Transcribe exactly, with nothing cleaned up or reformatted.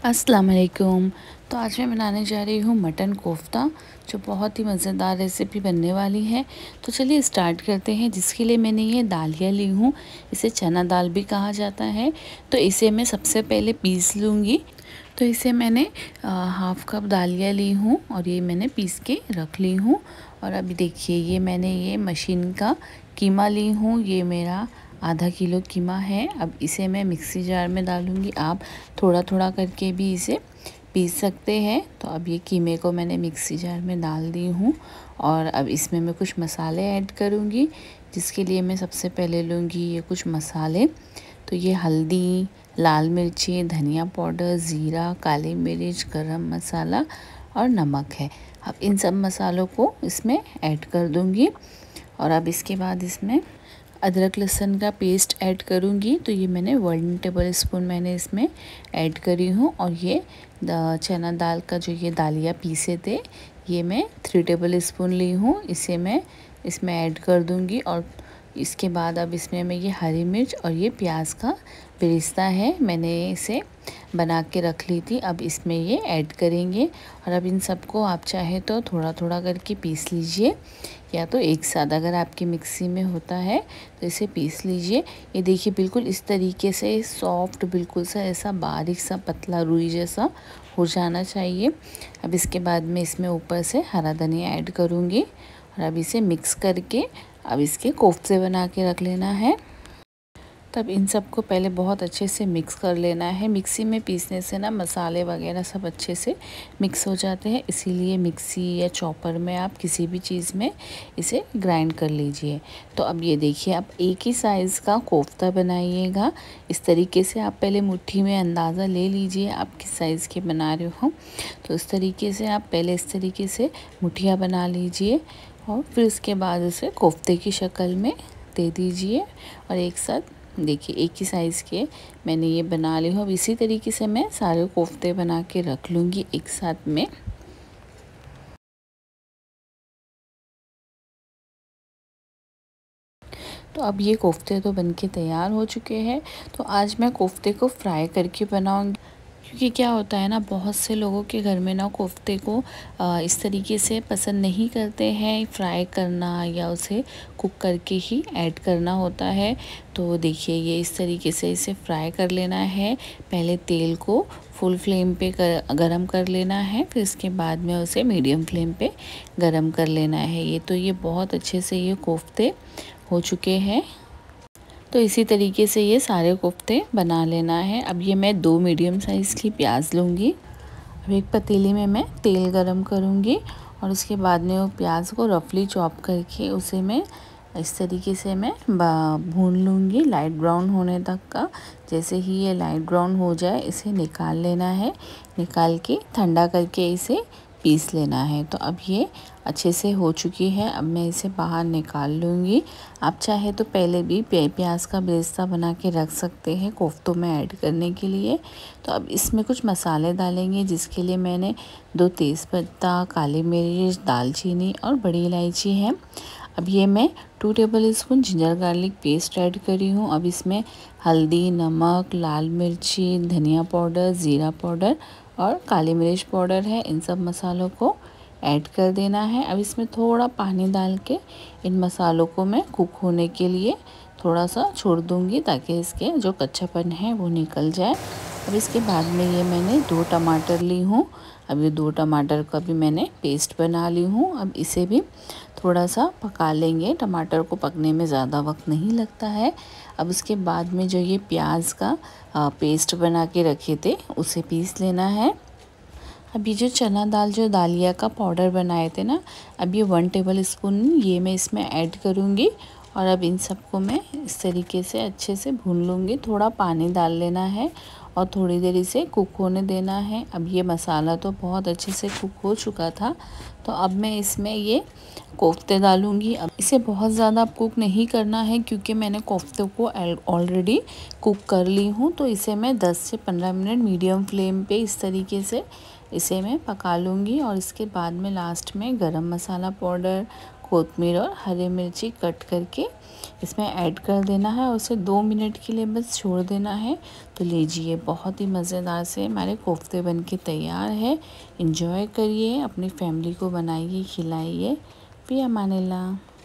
अस्सलाम वालेकुम। तो आज मैं बनाने जा रही हूँ मटन कोफ्ता, जो बहुत ही मज़ेदार रेसिपी बनने वाली है। तो चलिए स्टार्ट करते हैं। जिसके लिए मैंने ये दालिया ली हूँ, इसे चना दाल भी कहा जाता है। तो इसे मैं सबसे पहले पीस लूँगी। तो इसे मैंने हाफ़ कप दालिया ली हूँ और ये मैंने पीस के रख ली हूँ। और अभी देखिए, ये मैंने ये मशीन का कीमा ली हूँ। ये मेरा आधा किलो कीमा है। अब इसे मैं मिक्सी जार में डालूँगी। आप थोड़ा थोड़ा करके भी इसे पीस सकते हैं। तो अब ये कीमे को मैंने मिक्सी जार में डाल दी हूँ और अब इसमें मैं कुछ मसाले ऐड करूँगी। जिसके लिए मैं सबसे पहले लूँगी ये कुछ मसाले। तो ये हल्दी, लाल मिर्ची, धनिया पाउडर, ज़ीरा, काली मिर्च, गरम मसाला और नमक है। अब इन सब मसालों को इसमें ऐड कर दूँगी। और अब इसके बाद इसमें अदरक लहसुन का पेस्ट ऐड करूँगी। तो ये मैंने वन टेबल स्पून मैंने इसमें ऐड करी हूँ। और ये चना दाल का जो ये दालिया पीसे थे, ये मैं थ्री टेबल स्पून ली हूँ। इसे मैं इसमें ऐड कर दूँगी। और इसके बाद अब इसमें मैं ये हरी मिर्च और ये प्याज का बेरिस्ता है, मैंने इसे बना के रख ली थी, अब इसमें ये ऐड करेंगे। और अब इन सबको आप चाहे तो थोड़ा थोड़ा करके पीस लीजिए, या तो एक साथ अगर आपकी मिक्सी में होता है तो इसे पीस लीजिए। ये देखिए, बिल्कुल इस तरीके से सॉफ्ट, बिल्कुल सा ऐसा बारीक सा पतला रुई जैसा हो जाना चाहिए। अब इसके बाद मैं इसमें ऊपर से हरा धनिया ऐड करूँगी। और अब इसे मिक्स करके अब इसके कोफ्ते बना के रख लेना है। तब इन सब को पहले बहुत अच्छे से मिक्स कर लेना है। मिक्सी में पीसने से ना मसाले वगैरह सब अच्छे से मिक्स हो जाते हैं, इसीलिए मिक्सी या चॉपर में आप किसी भी चीज़ में इसे ग्राइंड कर लीजिए। तो अब ये देखिए, आप एक ही साइज़ का कोफ्ता बनाइएगा। इस तरीके से आप पहले मुट्ठी में अंदाज़ा ले लीजिए आप किस साइज़ के बना रहे हो। तो इस तरीके से आप पहले इस तरीके से मुठिया बना लीजिए और फिर उसके बाद उसे कोफ्ते की शक्ल में दे दीजिए। और एक साथ देखिए, एक ही साइज़ के मैंने ये बना ली हूँ। अब इसी तरीके से मैं सारे कोफ्ते बना के रख लूँगी एक साथ में। तो अब ये कोफ्ते तो बनके तैयार हो चुके हैं। तो आज मैं कोफ्ते को फ्राई करके बनाऊँगी, क्योंकि क्या होता है ना, बहुत से लोगों के घर में ना कोफ्ते को इस तरीके से पसंद नहीं करते हैं, फ्राई करना या उसे कुक करके ही ऐड करना होता है। तो देखिए, ये इस तरीके से इसे फ्राई कर लेना है। पहले तेल को फुल फ्लेम पे कर गरम कर लेना है, फिर इसके बाद में उसे मीडियम फ्लेम पे गरम कर लेना है। ये तो ये बहुत अच्छे से ये कोफ्ते हो चुके हैं। तो इसी तरीके से ये सारे कोफ्ते बना लेना है। अब ये मैं दो मीडियम साइज़ की प्याज लूँगी। अब एक पतीली में मैं तेल गरम करूँगी और उसके बाद में वो प्याज को रफली चॉप करके उसे मैं इस तरीके से मैं भून लूँगी लाइट ब्राउन होने तक का। जैसे ही ये लाइट ब्राउन हो जाए, इसे निकाल लेना है। निकाल के ठंडा करके इसे पीस लेना है। तो अब ये अच्छे से हो चुकी है। अब मैं इसे बाहर निकाल लूँगी। आप चाहे तो पहले भी प्याज का बेरेस्ता बना के रख सकते हैं कोफ्तों में ऐड करने के लिए। तो अब इसमें कुछ मसाले डालेंगे, जिसके लिए मैंने दो तेज़पत्ता, काली मिर्च, दालचीनी और बड़ी इलायची है। अब ये मैं two tablespoon ginger garlic paste add करी हूँ। अब इसमें हल्दी, नमक, लाल मिर्ची, धनिया पाउडर, ज़ीरा पाउडर और काली मिर्च पाउडर है। इन सब मसालों को ऐड कर देना है। अब इसमें थोड़ा पानी डाल के इन मसालों को मैं कुक होने के लिए थोड़ा सा छोड़ दूँगी, ताकि इसके जो कच्चापन है वो निकल जाए। अब इसके बाद में ये मैंने दो टमाटर ली हूँ। अब ये दो टमाटर का भी मैंने पेस्ट बना ली हूँ। अब इसे भी थोड़ा सा पका लेंगे। टमाटर को पकने में ज़्यादा वक्त नहीं लगता है। अब उसके बाद में जो ये प्याज का पेस्ट बना के रखे थे, उसे पीस लेना है। अब ये जो चना दाल जो दालिया का पाउडर बनाए थे ना, अब ये वन टेबल स्पून ये मैं इसमें ऐड करूँगी। और अब इन सबको मैं इस तरीके से अच्छे से भून लूँगी। थोड़ा पानी डाल लेना है और थोड़ी देर इसे कुक होने देना है। अब ये मसाला तो बहुत अच्छे से कुक हो चुका था। तो अब मैं इसमें ये कोफ्ते डालूँगी। अब इसे बहुत ज़्यादा कुक नहीं करना है, क्योंकि मैंने कोफ्ते को ऑलरेडी कुक कर ली हूँ। तो इसे मैं दस से पंद्रह मिनट मीडियम फ्लेम पे इस तरीके से इसे मैं पका लूँगी। और इसके बाद में लास्ट में गरम मसाला पाउडर, कोतमीर और हरी मिर्ची कट करके इसमें ऐड कर देना है और उसे दो मिनट के लिए बस छोड़ देना है। तो लीजिए, बहुत ही मज़ेदार से हमारे कोफ्ते बन के तैयार है। इंजॉय करिए, अपनी फैमिली को बनाइए, खिलाइए। फ़ी अमानिल्लाह।